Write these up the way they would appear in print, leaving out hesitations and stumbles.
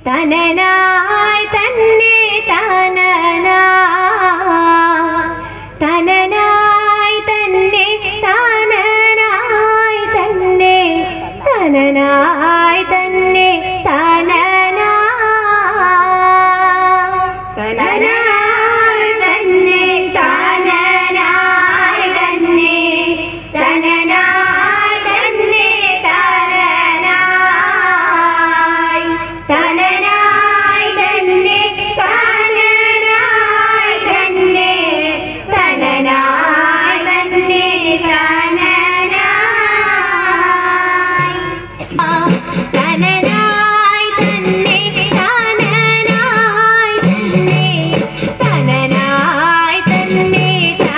തനനായി തന്നെ തനനായി തന്നെ തനനായി തന്നെ തനനായി തന്നെ തനനായി തന്നെ തനനായി തന്നെ തനനായി തന്നെ തനനായി തനനായി തന്നെ തനനായി തന്നെ തനനായി തന്നെ തനനായി തന്നെ തനനായി തന്നെ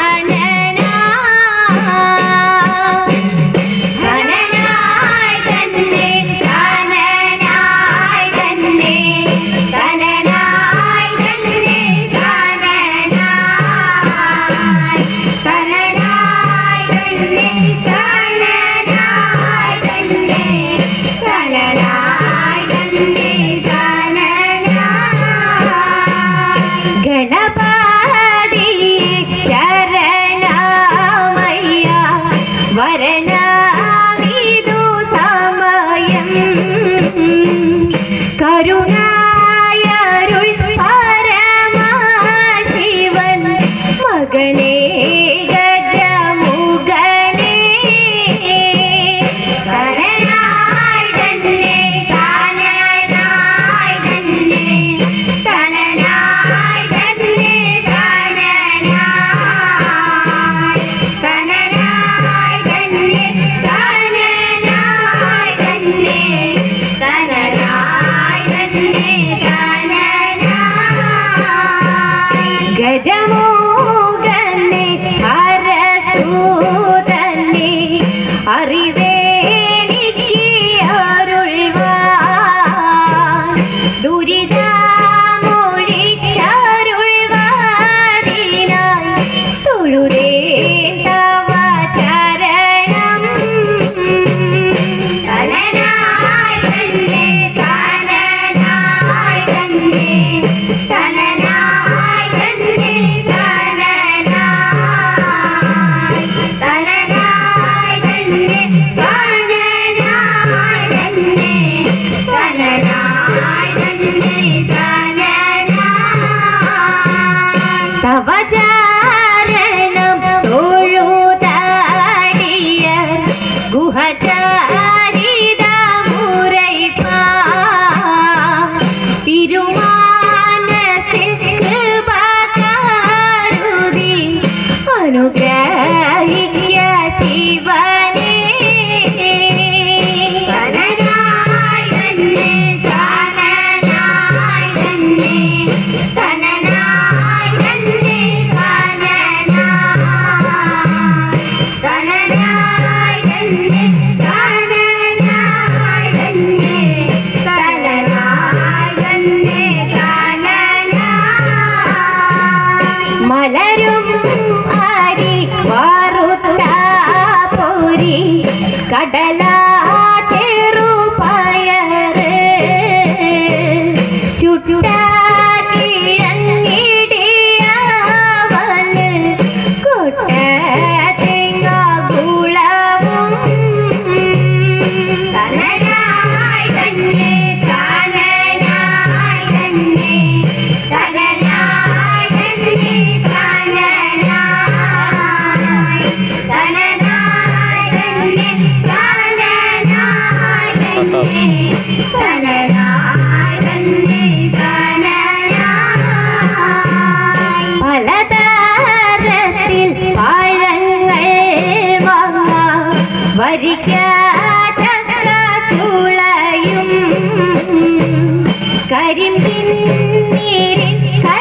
ഗണപതി ശരണമയ്യ വരണമിതു സമയം കരുണായരുൾ പരമശിവൻ മകനേ ഗജമുഖനേ തനനായി തന്നെ തനനായി തന്നെ തനനായി തന്നെ തനനായി തനനായി തന്നെ തനനായി തന്നെ തനനായി തന്നെ തനനായി ഗജമുഖനെ ഹരസൂതനെ അറിവേനിക്ക് അരുൾവാൻ ദുരിതമൊഴിച്ചരുൾവാതിനായി തൊഴുതേൻ തവ ചരണം തനനായി തന്നെ തനനായി തന്നെ തനനായി തന്നെ തനനായി തനനായി തന്നെ തനനായി തന്നെ തനനായി തന്നെ തനനായി തവ ചരണം തൊഴുതാടിയ ഗുഹചാരിതമുരൈപ്പാൻ തിരുമാനസിൽ കൃപ കരുതി അനുഗ്രഹിക്ക ശിവനേ തനനായി തന്നെ തനനായി തന്നെ തനനായി തന്നെ തനനായി തനനായി തന്നെ തനനായി തന്നെ തനനായി തന്നെ തനനായി മലരും അരി വറുത്ത പൊരി കടല ചെറുപയറ് ചുട്ട കിഴങ്ങിടിയവല് കൊട്ട തേങ്ങ കുളവും തനനായി തന്നെ തനനായി തന്നെ തനനായി തന്നെ തനനായി തനനായി തന്നെ തനനായി തന്നെ തനനായി തന്നെ തനനായി പലതരത്തിൽ പഴങ്ങൾ വാങ്ങാം വരിക്ക ചക്ക ചുളയും കരിമ്പിൻ നീരിൻ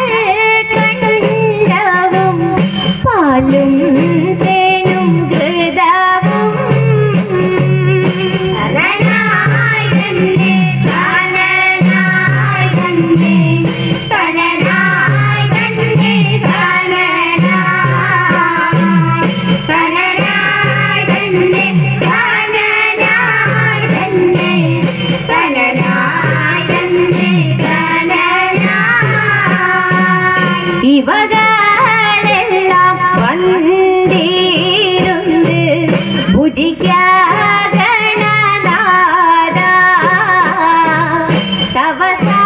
കൽക്കണ്ടവും പാലും തേനും ഘൃതവും തനനായി തന്നെ തനനായി തന്നെ തനനായി തന്നെ തനനായി തനനായി തന്നെ തനനായി തന്നെ തനനായി തന്നെ അവസാന